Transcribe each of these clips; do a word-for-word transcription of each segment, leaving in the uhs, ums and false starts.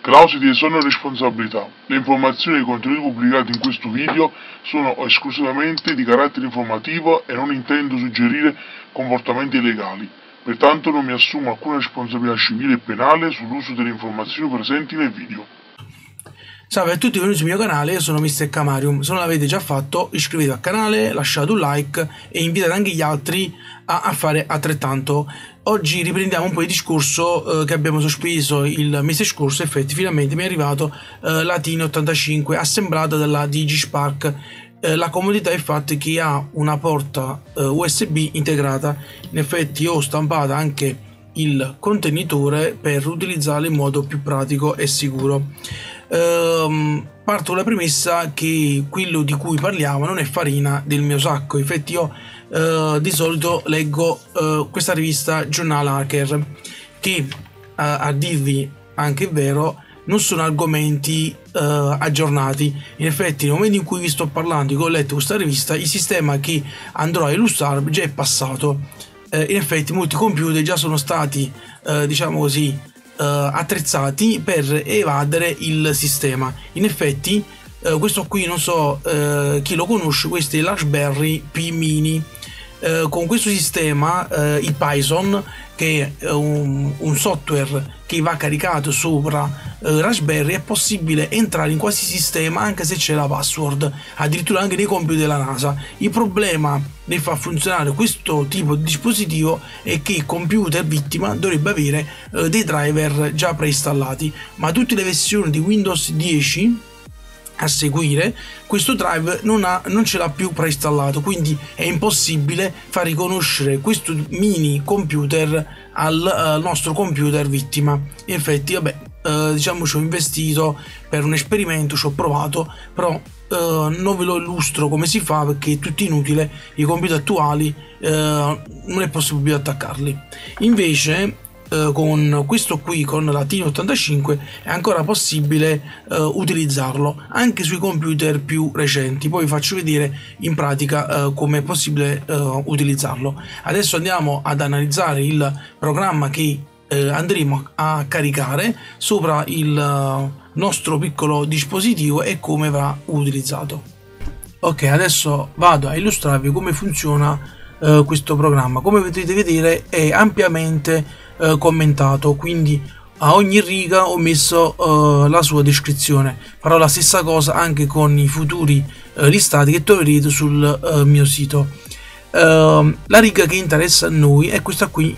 Clausole di esono responsabilità. Le informazioni e i contenuti pubblicati in questo video sono esclusivamente di carattere informativo e non intendo suggerire comportamenti illegali. Pertanto non mi assumo alcuna responsabilità civile e penale sull'uso delle informazioni presenti nel video. Salve a tutti, benvenuti sul mio canale, io sono mister Camarium. Se non l'avete già fatto, iscrivetevi al canale, lasciate un like e invitate anche gli altri a, a fare altrettanto. Oggi riprendiamo un po' il discorso eh, che abbiamo sospeso il mese scorso. Infatti finalmente mi è arrivato eh, la T I N ottantacinque assemblata dalla DigiSpark. Eh, la comodità è il fatto che ha una porta eh, U S B integrata. In effetti ho stampato anche il contenitore per utilizzarlo in modo più pratico e sicuro. Uh, parto dalla premessa che quello di cui parliamo non è farina del mio sacco. Infatti io uh, di solito leggo uh, questa rivista Journal Hacker che uh, a dirvi anche è vero non sono argomenti uh, aggiornati. In effetti nel momento in cui vi sto parlando, che ho letto questa rivista, il sistema che andrò a illustrare già è passato. Uh, in effetti molti computer già sono stati uh, diciamo così Uh, attrezzati per evadere il sistema. In effetti uh, questo qui non so uh, chi lo conosce, questo è l'Raspberry Pi Mini. Uh, con questo sistema uh, il Python, che è un, un software che va caricato sopra uh, Raspberry, è possibile entrare in quasi sistema anche se c'è la password, addirittura anche nei computer della NASA. Il problema di far funzionare questo tipo di dispositivo è che il computer vittima dovrebbe avere uh, dei driver già preinstallati, ma tutte le versioni di Windows dieci a seguire questo drive non, ha, non ce l'ha più preinstallato, quindi è impossibile far riconoscere questo mini computer al uh, nostro computer vittima. In effetti vabbè, uh, diciamo ci ho investito per un esperimento, ci ho provato, però uh, non ve lo illustro come si fa perché è tutto inutile. I computer attuali uh, non è possibile più attaccarli. Invece Uh, con questo qui, con la T I N ottantacinque, è ancora possibile uh, utilizzarlo anche sui computer più recenti. Poi vi faccio vedere in pratica uh, come è possibile uh, utilizzarlo. Adesso andiamo ad analizzare il programma che uh, andremo a caricare sopra il uh, nostro piccolo dispositivo e come va utilizzato. Ok, adesso vado a illustrarvi come funziona uh, questo programma. Come potete vedere è ampiamente Uh, commentato, quindi a ogni riga ho messo uh, la sua descrizione. Farò la stessa cosa anche con i futuri uh, listati che troverete sul uh, mio sito. Uh, la riga che interessa a noi è questa qui,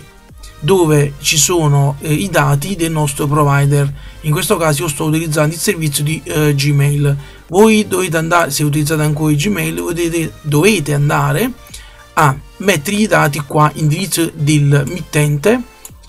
dove ci sono uh, i dati del nostro provider. In questo caso io sto utilizzando il servizio di uh, Gmail. Voi dovete andare, se utilizzate ancora Gmail, dovete, dovete andare a mettere i dati qua, indirizzo del mittente,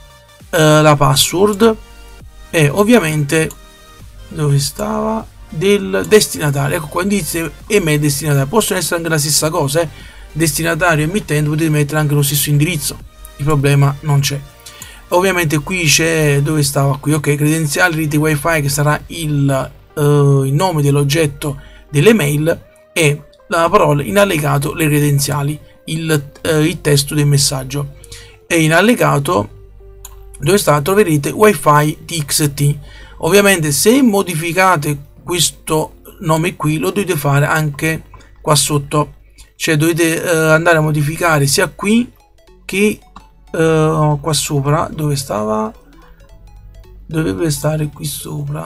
la password e ovviamente dove stava del destinatario. Ecco qua, indirizzo email destinatario. Possono essere anche la stessa cosa, eh? Destinatario e emittente, potete mettere anche lo stesso indirizzo, il problema non c'è. Ovviamente qui c'è, dove stava qui, ok, credenziali rete wifi, che sarà il, uh, il nome dell'oggetto dell'email, e la parola in allegato le credenziali, il, uh, il testo del messaggio, e in allegato dove sta troverete wifi txt. Ovviamente se modificate questo nome qui lo dovete fare anche qua sotto, cioè dovete uh, andare a modificare sia qui che uh, qua sopra, dove stava, dovrebbe stare qui sopra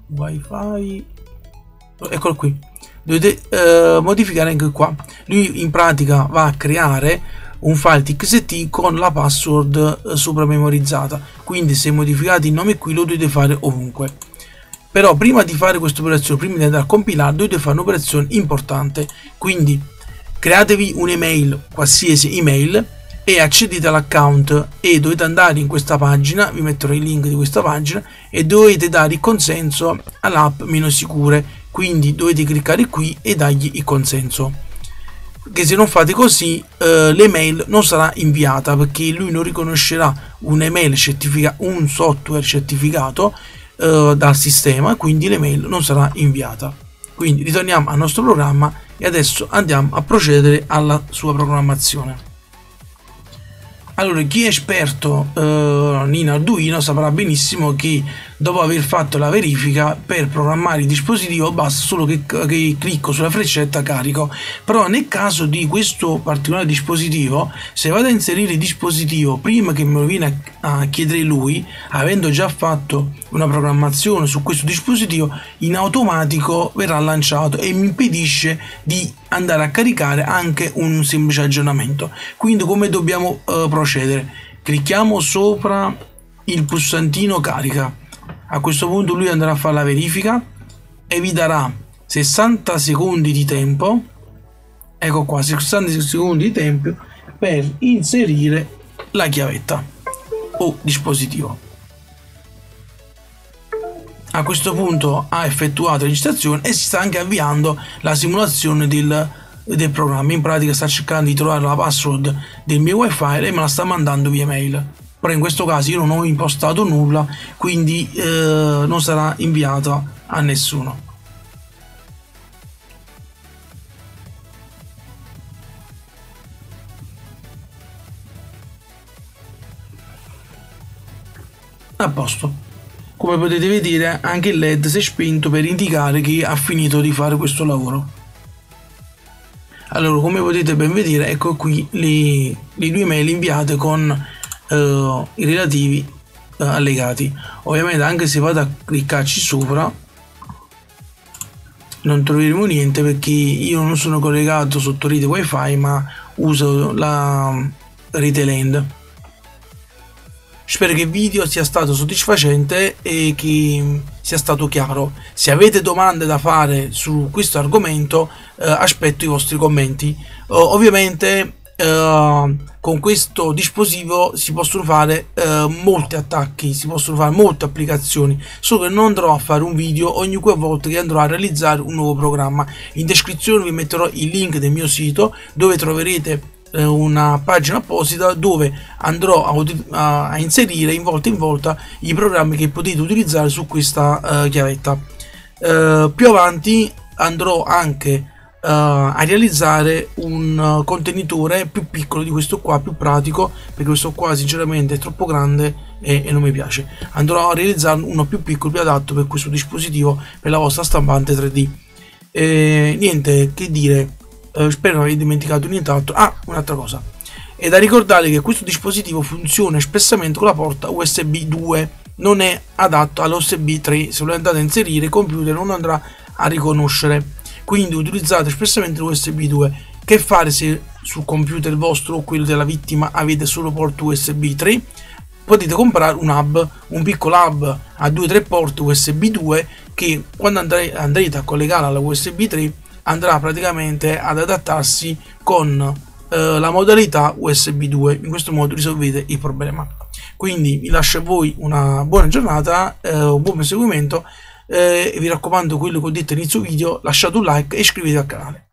wifi, eccolo qui, dovete uh, modificare anche qua. Lui in pratica va a creare un file txt con la password sopra memorizzata, quindi se modificate il nome qui lo dovete fare ovunque. Però prima di fare questa operazione, prima di andare a compilare, dovete fare un'operazione importante, quindi createvi un'email, qualsiasi email, e accedete all'account e dovete andare in questa pagina, vi metterò il link di questa pagina, e dovete dare il consenso all'app Meno Sicure, quindi dovete cliccare qui e dargli il consenso, che se non fate così eh, l'email non sarà inviata, perché lui non riconoscerà un'email certificata, un software certificato eh, dal sistema, quindi l'email non sarà inviata. Quindi ritorniamo al nostro programma e adesso andiamo a procedere alla sua programmazione. Allora, chi è esperto eh, in Arduino saprà benissimo che dopo aver fatto la verifica, per programmare il dispositivo basta solo che, che clicco sulla freccetta carico. Però nel caso di questo particolare dispositivo, se vado a inserire il dispositivo prima che me lo viene a chiedere lui, avendo già fatto una programmazione su questo dispositivo, in automatico verrà lanciato e mi impedisce di andare a caricare anche un semplice aggiornamento. Quindi come dobbiamo uh, procedere? Clicchiamo sopra il pulsantino carica. A questo punto lui andrà a fare la verifica e vi darà sessanta secondi di tempo, ecco qua, sessanta secondi di tempo per inserire la chiavetta o dispositivo. A questo punto ha effettuato la registrazione e si sta anche avviando la simulazione del, del programma. In pratica sta cercando di trovare la password del mio wifi e me la sta mandando via mail. Però in questo caso io non ho impostato nulla, quindi eh, non sarà inviata a nessuno. A posto. Come potete vedere, anche il led si è spento per indicare che ha finito di fare questo lavoro. Allora, come potete ben vedere, ecco qui le, le due mail inviate con Uh, i relativi uh, allegati. Ovviamente anche se vado a cliccarci sopra non troveremo niente, perché io non sono collegato sotto rete wifi ma uso la rete LAN. Spero che il video sia stato soddisfacente e che sia stato chiaro. Se avete domande da fare su questo argomento, uh, aspetto i vostri commenti. Uh, ovviamente Uh, con questo dispositivo si possono fare uh, molti attacchi, si possono fare molte applicazioni, solo che non andrò a fare un video ogni volta che andrò a realizzare un nuovo programma. In descrizione vi metterò il link del mio sito, dove troverete uh, una pagina apposita dove andrò a, a inserire in volta in volta i programmi che potete utilizzare su questa uh, chiavetta. Uh, più avanti andrò anche Uh, a realizzare un uh, contenitore più piccolo di questo qua, più pratico, perché questo qua sinceramente è troppo grande e, e non mi piace. Andrò a realizzare uno più piccolo, più adatto per questo dispositivo, per la vostra stampante tre D. E, niente che dire, uh, spero non avete dimenticato nient'altro. Ah, un'altra cosa, è da ricordare che questo dispositivo funziona espressamente con la porta U S B due, non è adatto all'U S B tre. Se lo andate a inserire, il computer non andrà a riconoscere. Quindi utilizzate espressamente l'U S B due. Che fare se sul computer vostro o quello della vittima avete solo porto U S B tre? Potete comprare un hub, un piccolo hub a due tre porte U S B due, che quando andre andrete a collegare alla U S B tre andrà praticamente ad adattarsi con eh, la modalità U S B due. In questo modo risolvete il problema. Quindi vi lascio a voi una buona giornata, eh, un buon proseguimento. Eh, vi raccomando quello che ho detto all'inizio video, lasciate un like e iscrivetevi al canale.